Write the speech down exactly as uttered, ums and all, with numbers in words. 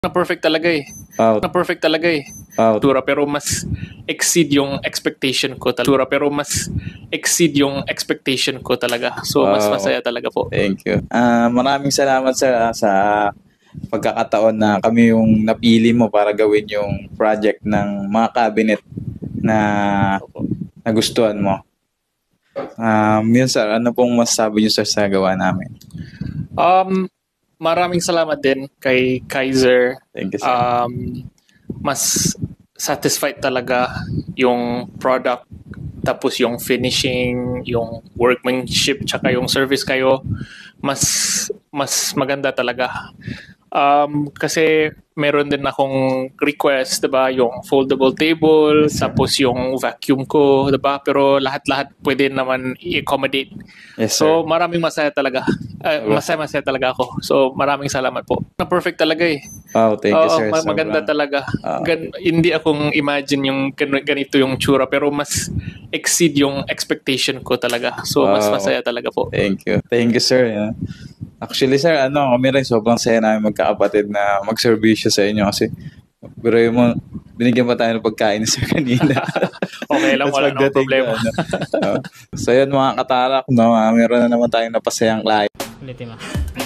na perfect talaga eh. Wow. Na perfect talaga eh. Wow. Tura pero mas exceed yung expectation ko talaga. Tura pero mas exceed yung expectation ko talaga. So mas Wow. masaya talaga po. Thank you. Ah, maraming salamat sa sa pagkakataon na kami yung napili mo para gawin yung project ng mga cabinet na nagustuhan mo. Um, yun sir, ano pong masasabi niyo sir sa gawa namin? Um, maraming salamat din kay Kaiser. Thank you sir. Um, mas satisfied talaga yung product, tapos yung finishing, yung workmanship, tsaka yung service kayo, mas mas maganda talaga. Um, kasi meron din akong request, diba? Yung foldable table, Yes, sir. tapos yung vacuum ko, diba? Pero lahat-lahat pwede naman i-accommodate. Yes So sir. maraming masaya talaga. Uh, Diba? masaya-masaya talaga ako. So maraming salamat po. Na perfect talaga eh. Wow, thank you Oo, sir. ma- maganda Sobrang- talaga. Ah. Gan- hindi akong imagine yung gan- ganito yung tsura, pero mas exceed yung expectation ko talaga. So mas Wow. masaya talaga po. Thank you. Thank you sir. Yeah. Actually sir, ano, kami rin sobrang saya namin magkakapatid na magserbisyo sa inyo kasi pero yung mga, binigyan pa tayo ng pagkain sir kanina. Okay lang, Tapos wala namang pagdating problema. ko, ano, oh. So yun mga katarak, no, ah, meron na naman tayong napasayang client. Ulitin mo.